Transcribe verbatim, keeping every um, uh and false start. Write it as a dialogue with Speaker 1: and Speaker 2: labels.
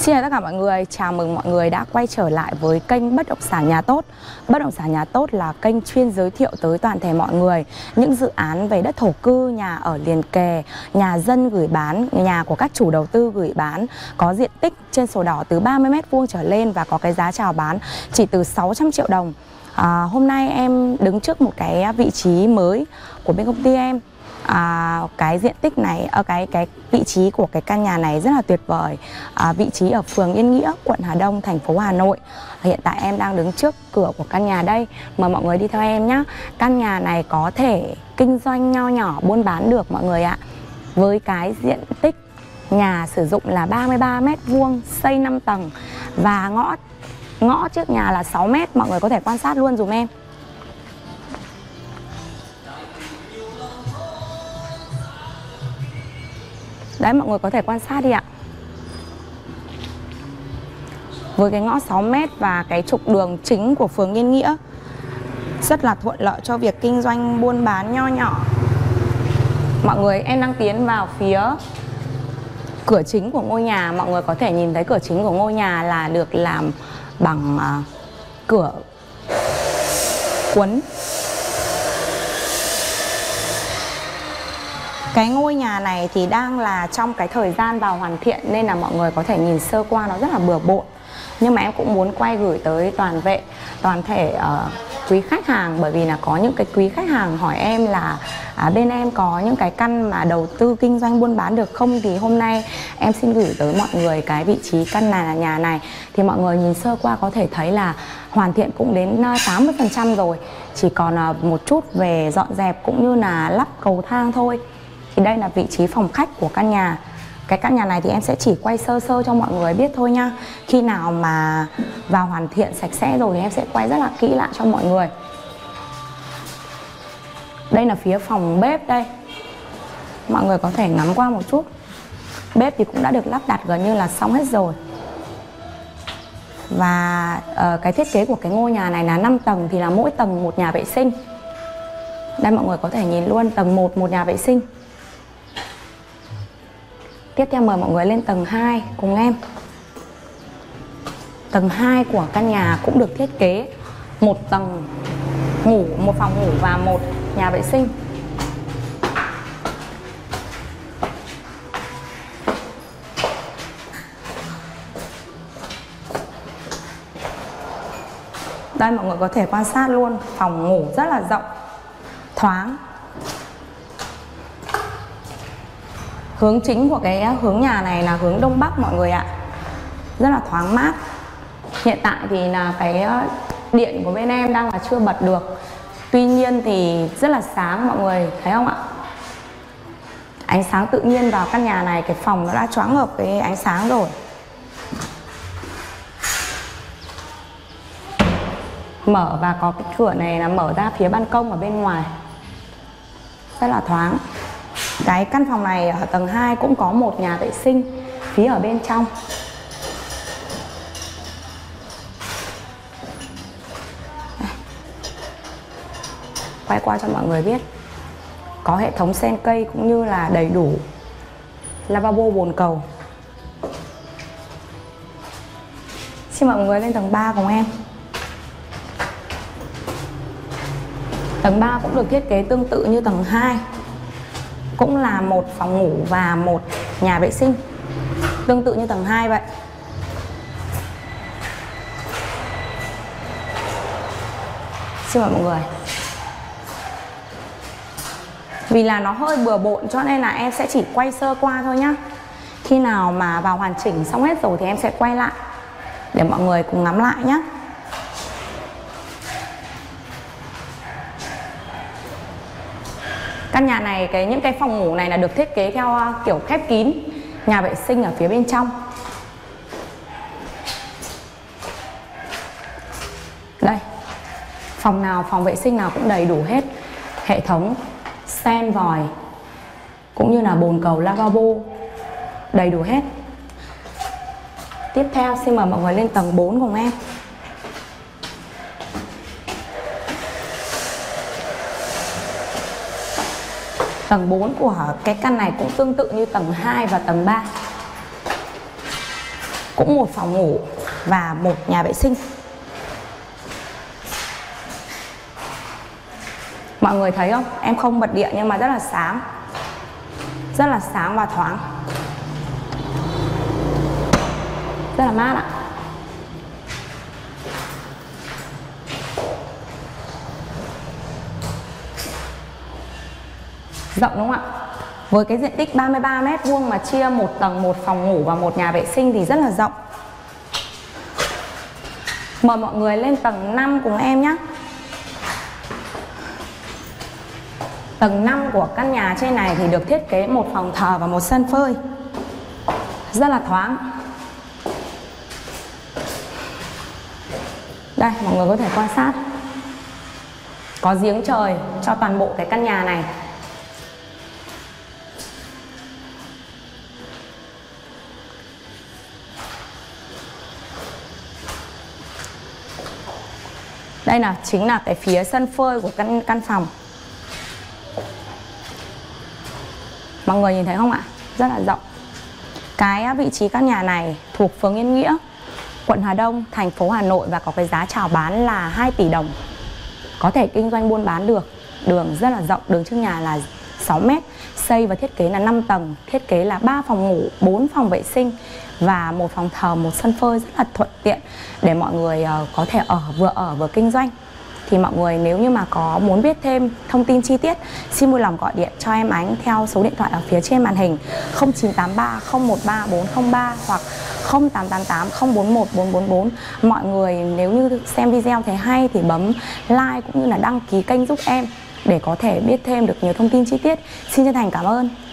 Speaker 1: Xin chào tất cả mọi người, chào mừng mọi người đã quay trở lại với kênh Bất động sản Nhà Tốt. Bất động sản Nhà Tốt là kênh chuyên giới thiệu tới toàn thể mọi người những dự án về đất thổ cư, nhà ở liền kề, nhà dân gửi bán, nhà của các chủ đầu tư gửi bán, có diện tích trên sổ đỏ từ ba mươi mét vuông trở lên và có cái giá chào bán chỉ từ sáu trăm triệu đồng. À, hôm nay em đứng trước một cái vị trí mới của bên công ty em. À, cái diện tích này, ở cái cái vị trí của cái căn nhà này rất là tuyệt vời. À, vị trí ở phường Yên Nghĩa, quận Hà Đông, thành phố Hà Nội. Hiện tại em đang đứng trước cửa của căn nhà đây. Mời mọi người đi theo em nhé. Căn nhà này có thể kinh doanh nho nhỏ buôn bán được mọi người ạ. Với cái diện tích nhà sử dụng là ba mươi ba mét vuông, xây năm tầng và ngõ ngõ trước nhà là sáu mét. Mọi người có thể quan sát luôn dùm em. Đấy, mọi người có thể quan sát đi ạ. Với cái ngõ sáu mét và cái trục đường chính của phường Yên Nghĩa, rất là thuận lợi cho việc kinh doanh buôn bán nho nhỏ. Mọi người, em đang tiến vào phía cửa chính của ngôi nhà. Mọi người có thể nhìn thấy cửa chính của ngôi nhà là được làm bằng uh, cửa cuốn. Cái ngôi nhà này thì đang là trong cái thời gian vào hoàn thiện nên là mọi người có thể nhìn sơ qua nó rất là bừa bộn. Nhưng mà em cũng muốn quay gửi tới toàn vệ, toàn thể uh, quý khách hàng, bởi vì là có những cái quý khách hàng hỏi em là à, bên em có những cái căn mà đầu tư kinh doanh buôn bán được không, thì hôm nay em xin gửi tới mọi người cái vị trí căn này là nhà này. Thì mọi người nhìn sơ qua có thể thấy là hoàn thiện cũng đến tám mươi phần trăm rồi, chỉ còn uh, một chút về dọn dẹp cũng như là lắp cầu thang thôi. Thì đây là vị trí phòng khách của căn nhà. Cái căn nhà này thì em sẽ chỉ quay sơ sơ cho mọi người biết thôi nha. Khi nào mà vào hoàn thiện sạch sẽ rồi thì em sẽ quay rất là kỹ lại cho mọi người. Đây là phía phòng bếp đây. Mọi người có thể ngắm qua một chút. Bếp thì cũng đã được lắp đặt gần như là xong hết rồi. Và uh, cái thiết kế của cái ngôi nhà này là năm tầng, thì là mỗi tầng một nhà vệ sinh. Đây mọi người có thể nhìn luôn, tầng một một nhà vệ sinh. Tiếp theo mời mọi người lên tầng hai cùng em. Tầng hai của căn nhà cũng được thiết kế một tầng ngủ, một phòng ngủ và một nhà vệ sinh. Đây mọi người có thể quan sát luôn, phòng ngủ rất là rộng, thoáng. Hướng chính của cái hướng nhà này là hướng Đông Bắc mọi người ạ. Rất là thoáng mát. Hiện tại thì là cái điện của bên em đang là chưa bật được. Tuy nhiên thì rất là sáng mọi người thấy không ạ? Ánh sáng tự nhiên vào căn nhà này, cái phòng nó đã choáng ngợp cái ánh sáng rồi. Mở và có cái cửa này là mở ra phía ban công ở bên ngoài. Rất là thoáng. Cái căn phòng này ở tầng hai cũng có một nhà vệ sinh phía ở bên trong. Đây. Quay qua cho mọi người biết. Có hệ thống sen cây cũng như là đầy đủ lavabo bồn cầu. Xin mọi người lên tầng ba cùng em. Tầng ba cũng được thiết kế tương tự như tầng hai. Cũng là một phòng ngủ và một nhà vệ sinh, tương tự như tầng hai vậy. Xin mời mọi người. Vì là nó hơi bừa bộn cho nên là em sẽ chỉ quay sơ qua thôi nhá. Khi nào mà vào hoàn chỉnh xong hết rồi thì em sẽ quay lại để mọi người cùng ngắm lại nhé. Căn nhà này, cái những cái phòng ngủ này là được thiết kế theo uh, kiểu khép kín, nhà vệ sinh ở phía bên trong. Đây, phòng nào, phòng vệ sinh nào cũng đầy đủ hết. Hệ thống sen vòi cũng như là bồn cầu lavabo đầy đủ hết. Tiếp theo xin mời mọi người lên tầng bốn cùng em. Tầng bốn của cái căn này cũng tương tự như tầng hai và tầng ba. cũng một phòng ngủ và một nhà vệ sinh. Mọi người thấy không? Em không bật điện nhưng mà rất là sáng. Rất là sáng và thoáng. Rất là mát ạ. Rộng đúng không ạ? Với cái diện tích ba mươi ba mét vuông mà chia một tầng, một phòng ngủ và một nhà vệ sinh thì rất là rộng. Mời mọi người lên tầng năm cùng em nhé. Tầng năm của căn nhà trên này thì được thiết kế một phòng thờ và một sân phơi. Rất là thoáng. Đây, mọi người có thể quan sát. Có giếng trời cho toàn bộ cái căn nhà này. Đây là chính là cái phía sân phơi của căn căn phòng. Mọi người nhìn thấy không ạ? Rất là rộng. Cái vị trí căn nhà này thuộc phường Yên Nghĩa, quận Hà Đông, thành phố Hà Nội và có cái giá chào bán là hai tỷ đồng. Có thể kinh doanh buôn bán được. Đường rất là rộng, đường trước nhà là sáu mét, xây và thiết kế là năm tầng, thiết kế là ba phòng ngủ, bốn phòng vệ sinh và một phòng thờ, một sân phơi, rất là thuận tiện để mọi người có thể ở vừa ở vừa kinh doanh. Thì mọi người nếu như mà có muốn biết thêm thông tin chi tiết, xin vui lòng gọi điện cho em Ánh theo số điện thoại ở phía trên màn hình không chín tám ba không một ba bốn không ba hoặc không tám tám tám không bốn một bốn bốn bốn. Mọi người nếu như xem video thấy hay thì bấm like cũng như là đăng ký kênh giúp em để có thể biết thêm được nhiều thông tin chi tiết. Xin chân thành cảm ơn.